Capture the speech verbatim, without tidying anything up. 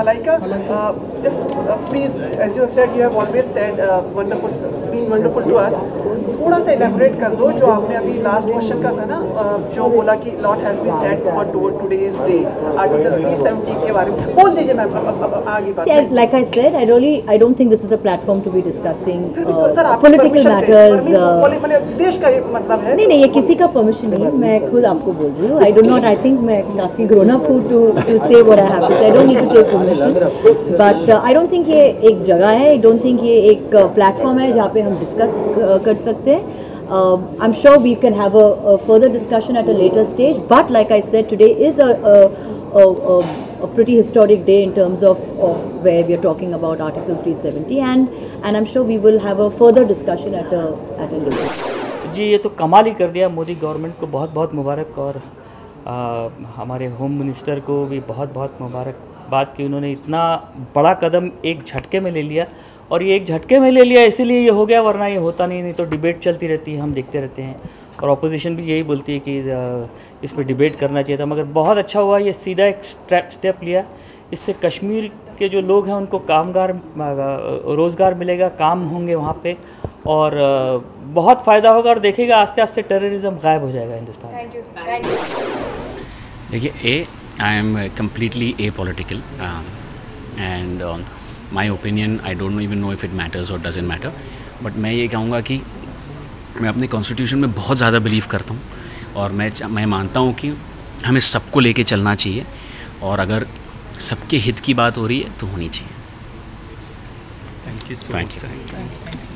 Malaika, uh, just uh, please, as you have said, you have always said uh, wonderful, been wonderful to us. थोड़ा सा elaborate कर दो जो आपने अभी last question का था ना, uh, जो बोला कि lot has been said for today's day, Article three seventy के बारे में बोल दीजिए मैम, आगे बात. See, like I said, I really, I don't think this is a platform to be discussing uh, Sir, political matters. देश का मतलब है. नहीं नहीं, ये किसी का permission नहीं है, मैं खुद आपको बोल रही हूँ. I do not, I think मैं काफी grown up हूँ to to say what I have to say. I don't need to take permission. But uh, I don't think ये एक जगह है. I don't think ये एक platform है जहाँ पे हम discuss कर सकते हैं. Uh, I'm sure we can have a, a further discussion at a later stage. But like I said, today is a, a, a, a, a pretty historic day in terms of, of where we are talking about Article three seventy, and and I'm sure we will have a further discussion at a at a later. जी, ये तो कमाल ही कर दिया Modi government को, बहुत बहुत मुबारक, और आ, हमारे होम मिनिस्टर को भी बहुत बहुत मुबारकबाद कि उन्होंने इतना बड़ा कदम एक झटके में ले लिया. और ये एक झटके में ले लिया इसीलिए ये हो गया, वरना ये होता नहीं. नहीं तो डिबेट चलती रहती है, हम देखते रहते हैं, और अपोजिशन भी यही बोलती है कि इस पर डिबेट करना चाहिए था. मगर बहुत अच्छा हुआ, ये सीधा एक स्टेप लिया. इससे कश्मीर के जो लोग हैं उनको कामगार रोज़गार मिलेगा, काम होंगे वहाँ पे, और बहुत फ़ायदा होगा. और देखिएगा आस्ते आस्ते टेररिज्म गायब हो जाएगा हिंदुस्तान से. देखिए, uh I am completely apolitical and my opinion I don't know even know if it matters और डजेंट मैटर. बट मैं ये कहूँगा कि मैं अपने कॉन्स्टिट्यूशन में बहुत ज़्यादा बिलीव करता हूँ, और मैं मैं मानता हूँ कि हमें सबको लेके चलना चाहिए, और अगर सबके हित की बात हो रही है तो होनी चाहिए. Thank you. Thank you.